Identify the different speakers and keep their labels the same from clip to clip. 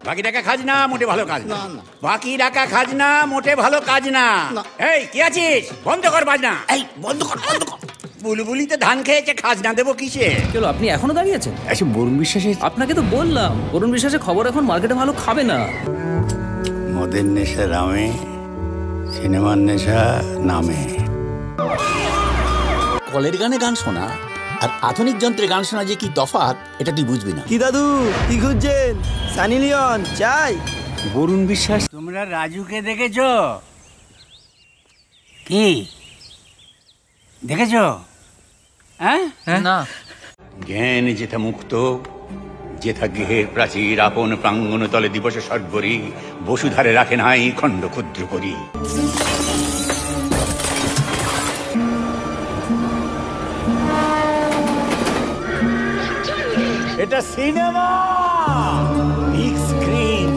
Speaker 1: বাকি টাকা খাজনা মোটে ভালো কাজ না।
Speaker 2: না, না।
Speaker 1: বাকি টাকা খাজনা মোটে ভালো কাজ না।
Speaker 2: না।
Speaker 1: এই কি আছিস? বন্ধ কর বাজনা।
Speaker 2: এই বন্ধ কর বন্ধ কর।
Speaker 1: বুলবুলিতে ধান খেয়েছে, খাজনা দেবো কিসে?
Speaker 3: চলো, আপনি এখনো দাঁড়িয়ে আছেন?
Speaker 2: আচ্ছা বরুণ বিশ্বাসের
Speaker 3: আপনাকে তো বললাম বরুণ বিশ্বাসের খবর এখন মার্কেটে ভালো খাবে না।
Speaker 4: মদের নেশা রামে, সিনেমার নেশা নামে। কলের গানে গান শোনা আর আধুনিক যন্ত্রে গান শোনা যে কি তফাৎ, এটা তুই বুঝবি না।
Speaker 5: কি দাদু কি খুঁজছেন? সানি লিওন চাই?
Speaker 4: বরুণ বিশ্বাস
Speaker 1: তোমরা রাজুকে দেখেছো? কি দেখেছো? হ্যাঁ,
Speaker 3: না,
Speaker 1: জ্ঞান যেথা মুক্ত, যেথা গৃহের প্রাচীর আপন প্রাঙ্গণ তলে দিবসে সর্বরি বসুধারে রাখে নাই খণ্ড ক্ষুদ্র করি। এটা সিনেমা, বিগ স্ক্রিন।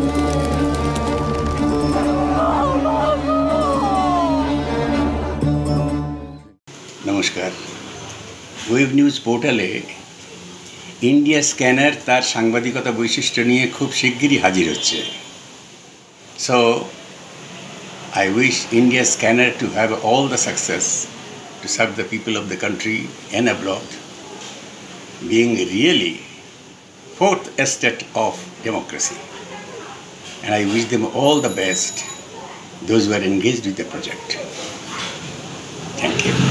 Speaker 1: নমস্কার। ওয়েব নিউজ পোর্টালে ইন্ডিয়া স্ক্যানার তার সাংবাদিকতা বৈশিষ্ট্য নিয়ে খুব শিগগিরই হাজির হচ্ছে। So I wish India Scanner to have all the success to serve the people of the country and abroad, being really fourth estate of democracy. And I wish them all the best, those who are engaged with the project. Thank you.